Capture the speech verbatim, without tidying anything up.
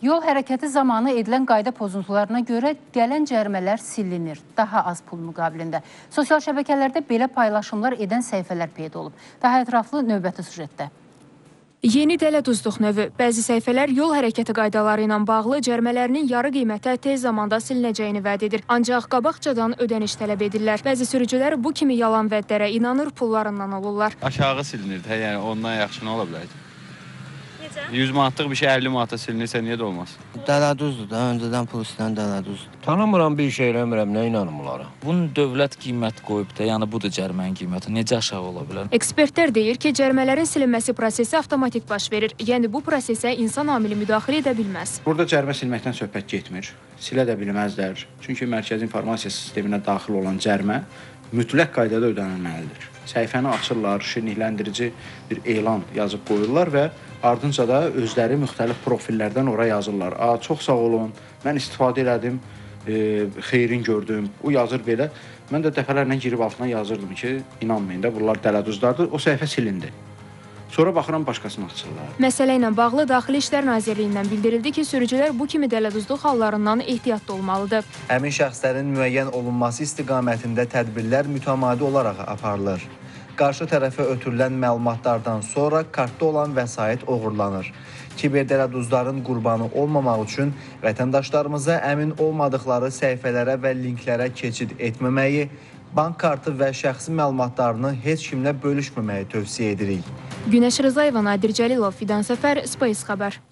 Yol hərəkəti zamanı edilən qayda pozuntularına görə gələn cərimələr silinir, daha az pul müqabilində. Sosial şəbəkələrdə belə paylaşımlar edən səhifələr peyda olub. Daha ətraflı növbəti süjetdə. Yeni dələduzluq növü. Bəzi səhifələr yol hərəkəti qaydaları ilə bağlı cərimələrinin yarı qiymətə tez zamanda silinəcəyini vəd edir. Ancaq qabaqcadan ödəniş tələb edirlər. Bəzi sürücülər bu kimi yalan vədlərə inanır, pullarından olurlar. Aşağı silinirdi, hə, yəni ondan yaxşı nə ola bilərdi? yüz manatlıq bir şey əlli manata silinirsə niyə də olmaz? Dələduzdur da, öncədən pul istəyən dələduzdur. Tanımıram, bir şey eləmirəm, nə inanım onlara? Bunun dövlət qiymət qoyub da, yəni budur cərimənin qiyməti. Necə aşağı ola bilər? Ekspertlər deyir ki, cərimələrin silinməsi prosesi avtomatik baş verir. Yəni bu prosesə insan amili müdaxilə edə bilməz. Burada cərimə silməkdən söhbət getmir. Silə də bilməzlər. Çünki mərkəzi informasiya sisteminə daxil olan cərimə mütləq qaydada ödənilməlidir. Səhifəni açırlar, şirinlikləndirici bir elan yazıb qoyurlar və ardınca da özləri müxtəlif profillərdən ora yazırlar. A, çox sağ olun, mən istifadə elədim, e, xeyrin gördüm, o yazır belə. Mən də dəfələrlə girib altına yazırdım ki, inanmayın da, bunlar dələduzlardır, o səhifə silindi. Sonra baxıram, başqasını açırlar. Məsələ ilə bağlı Daxili İşlər Nazirliyindən bildirildi ki, sürücülər bu kimi dələduzluq hallarından ehtiyatlı olmalıdır. Həmin şəxslərin müəyyən olunması istiqamətində tədbirlər mütəmadi olaraq aparılır. Qarşı tərəfə ötürülən məlumatlardan sonra kartda olan vəsait oğurlanır. Kiberdələduzların qurbanı olmamaq üçün vətəndaşlarımıza əmin olmadıkları səhifələrə və linklərə keçid etməməyi, bank kartı və şəxsi məlumatlarını heç kimlə bölüşməməyi tövsiyə edirik. Günəş Rızayeva, Nadir Cəlilov, Fidan Səfər, Space xəbər.